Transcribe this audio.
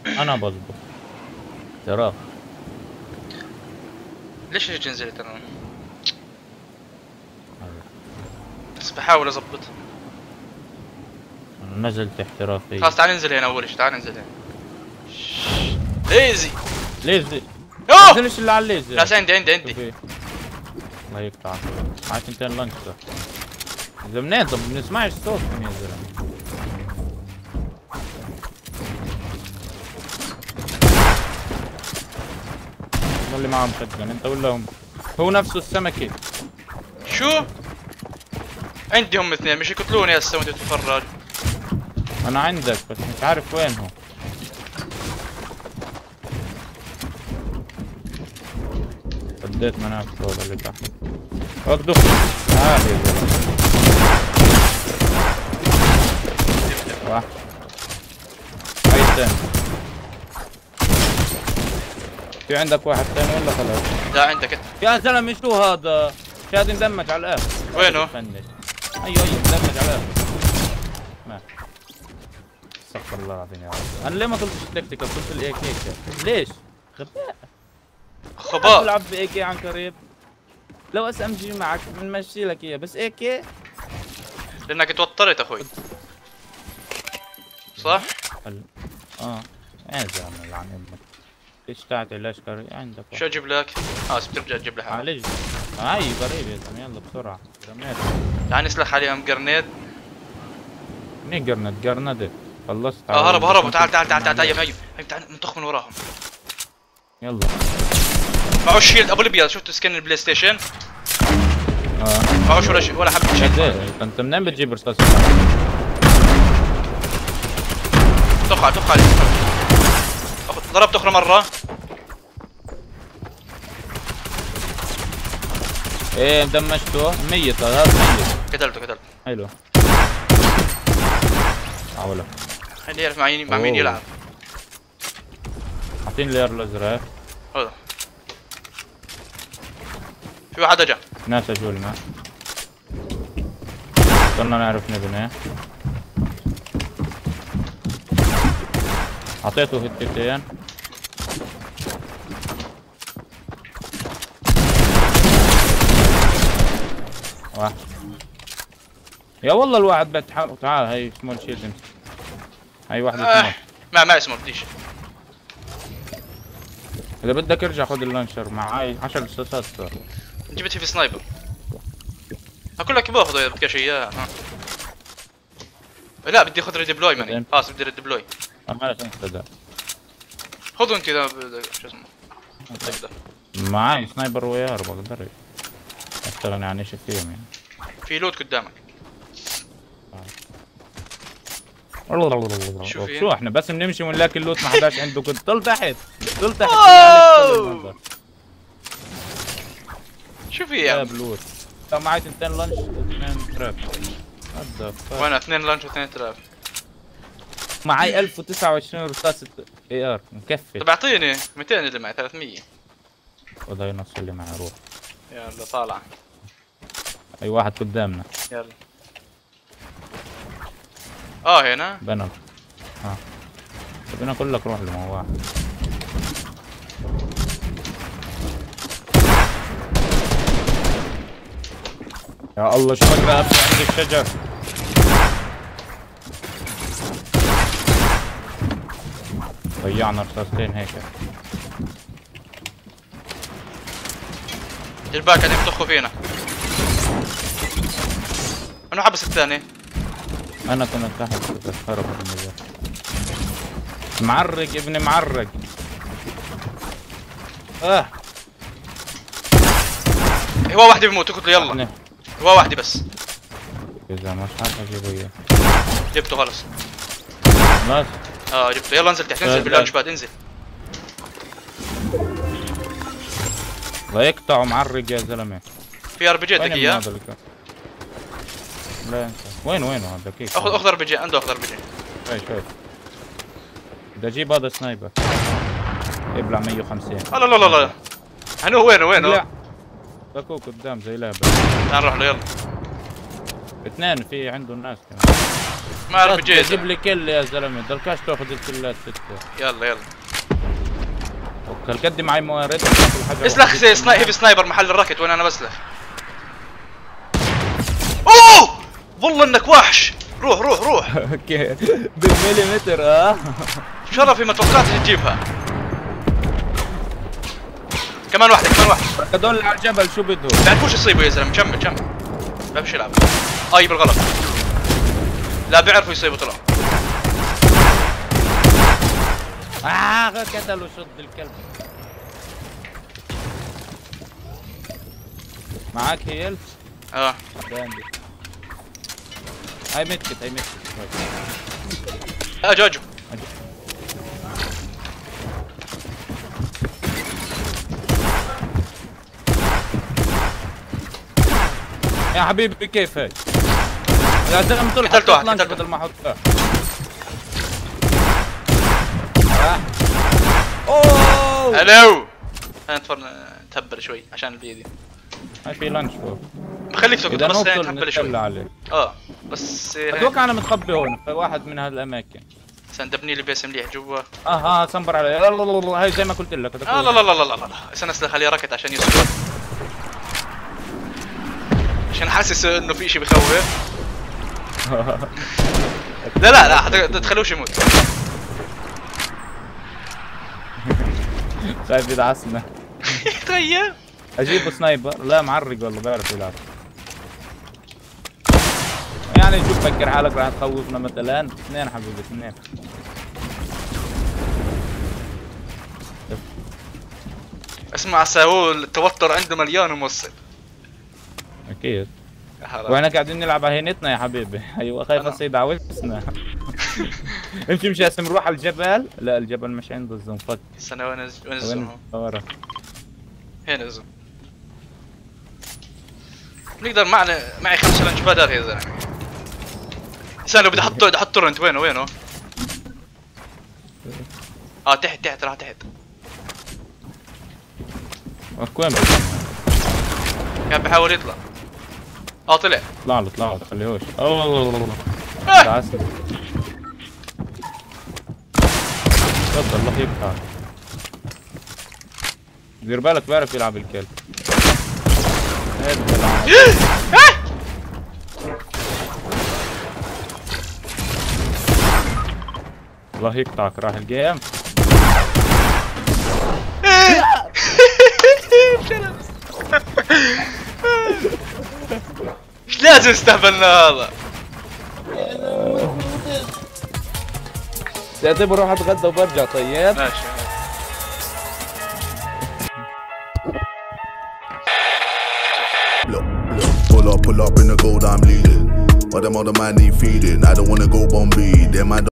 انا بظبط ترى. ليش هيك نزلت انا؟ بس بحاول اظبط. نزلت احترافي. خلاص تعال ننزل هنا اول شيء، تعال ننزل هنا. ليزي. ليزي. اوه نزلش اللي على الليزي. ناس عندي. شوفي. الله يقطع. معك 200 لانشر. اذا منين طب بنسمعش صوتكم يا زلمه. اللي معهم شتغن انت ولا هم؟ هو نفسه السمكه. شو؟ عندي هم اثنين مش يقتلوني هسه وانت تتفرج. انا عندك بس مش عارف وين هو. بديت منافس هذا اللي تحت. وقدو تعال يا زلمه. واحد. هاي الثاني. في عندك واحد ثاني ولا خلاص؟ لا عندك انت. يا زلمه شو هذا؟ شاد اندمج على الاخر. وينه؟ ايوه اندمج على الاخر. مات. استغفر الله العظيم يا رب. انا ليه ما قلتش تكتيكال؟ قلت الاي كي. ليش؟ غباء. خباء. بلعب باي كي عن قريب. لو اس ام جي معك بنمشي لك اياه بس اي كي. لانك توترت اخوي. صح؟ يا زلمه لعن امك. ليش تعطي الاشكر عندك؟ شو اجيب لك؟ بس بترجع تجيب لي حاجه. معلش. هاي قريب يا زلمه يلا بسرعه. رميت. تعال نسلخ عليهم قرنيد. منين قرند خلصت. هربوا تعال يا تعال نطخ من وراهم. يلا. معه الشيلد ابو الابيض، شفتوا سكن البلاي ستيشن؟ معوش ولا شيء ولا حبه شيء. انت منين بتجيب رصاص؟ طخ عليه. ضربت اخرى مره. ايه دمجته ميت هذا ميت. قتلته. حلو. حاوله. خليني يعرف مع مين يلعب. اعطيني اللير الازرق. هذا في واحد اجا. ناس اجوا لنا. صرنا نعرف نبني. اعطيته هتتين. واحد. يا والله الواحد بتحرك. تعال هاي سمول شيلد امسك. هاي واحدة سمول. ما اسمه بديش. اذا بدك ارجع خذ اللانشر معاي 10 رصاصات صار. جبت في سنايبر. اقول لك باخذه اذا بدك اياه. لا بدي اخذ ريديبلوي ماني. خلاص بدي ريديبلوي. ما انت خذوا انت اذا شو اسمه. معاي سنايبر ويار بقدر اشتغل يعني شو فيهم يعني. في لوت قدامك. شو احنا بس بنمشي ونلاقي اللوت ما حداش عنده. كنت طل تحت. شو في يا لوت. معي 2 لانش و2 تراب. وانا 2 لانش و2 تراب. معي 1029 رصاصة اي ار مكفي. طب اعطيني 200 اللي معي 300. وده ينص اللي معي روح. يلا طالع. اي واحد قدامنا. يلا. هنا بنر. بدنا اقول لك روح لما واحد. يا الله شو بقدر ابني عند الشجر. ضيعنا رصاصتين هيك. الباك قاعدين يطخوا فينا. انا حبس الثاني. انا كنت تحت بس هرب من معرق ابني معرق. هو واحد بيموت اقتله يلا. هو واحدة بس. اذا مش عارف اجيبه اياه. جبته خلص. خلاص. جبته يلا انزل تحت. انزل باللانش باد انزل. لا يقطع معرق يا زلمه. في ار بي جي بدك اياه؟ لا انت وين هذا دقيقة. اخذ ار بي جي. عنده اخذ ار بي جي. شوي بدي اجيب هذا سنايبر. ابلع 150. لا هنو وينه؟ باكوك قدام زي لعبة. تعال نروح له يلا. 2 في عنده الناس كمان. ما اعرف جيد. جيب لي كل يا زلمه، ضلكاش تاخذ الكلات ستة. يلا يلا هالقد معي موارد. اسلخ زي هيفي سنايبر محل الراكت وين انا بسلخ. اوه والله انك وحش. روح روح روح. اوكي بالمليمتر. شرفي ما توقعت تجيبها. كمان واحدة كمان واحدة. هذول اللي على الجبل شو بدهم؟ بيعرفوش يصيبوا يا زلمة. كمل كمل. بمشي يلعب. بالغلط. لا بيعرفوا يصيبوا طلعوا. قتلوا شد الكلب. معاك هيل؟ باندي. هاي متكت هاي متكت. اجو يا حبيبي كيف هيك؟ يا زلمه طلع قتلت واحد بدل ما احطها. اوه الو. نتهبر شوي عشان الفيديو. هاي في لانش فوق. بخليك تقعد اذا بس نوصل نتهبل شوي. عليه. بس اتوقع انا متخبي هون في واحد من هالاماكن. سندبني لي بيس مليح جوا. صنبر علي. لا هاي زي ما قلت لك. لا لا لا لا لا استنى اسلخ عليه راكت عشان يسكت. عشان حاسس انه في شيء بخوف. لا لا لا تخلوش يموت. خايف يدعسنا. تخيل. اجيبه سنايبر. لا معرق والله بيعرف يلعب. يعني شوف فكر حالك راح تخوفنا مثلا. اثنين حبيبي اثنين. اسمع ساول التوتر عنده مليان وموصل. اكيد. واحنا قاعدين نلعب على هينتنا يا حبيبي. ايوه خايف هسه يدعوسنا. امشي هسه نروح على الجبل. لا الجبل مش عنده الزوم. فك. استنى وين الزوم؟ ورا. هنا الزوم. نقدر معي 5 لانش بادات يا زلمه. استنى بدي احط تورنت. وينه؟ تحت راح تحت. وين كان بحاول يطلع. طلع. طلع له خليهوش. الله دعسني. تفضل الله يقطعك. دير بالك بيعرف يلعب الكلب. الله يقطعك. راح الجيم. ايش لازم استهبلنا هذا؟ تعتبر اروح اتغدى وبرجع. طيب ماشي. Pull up in the gold I'm leading. But them other man need feeding. I don't wanna go Bombay. Them I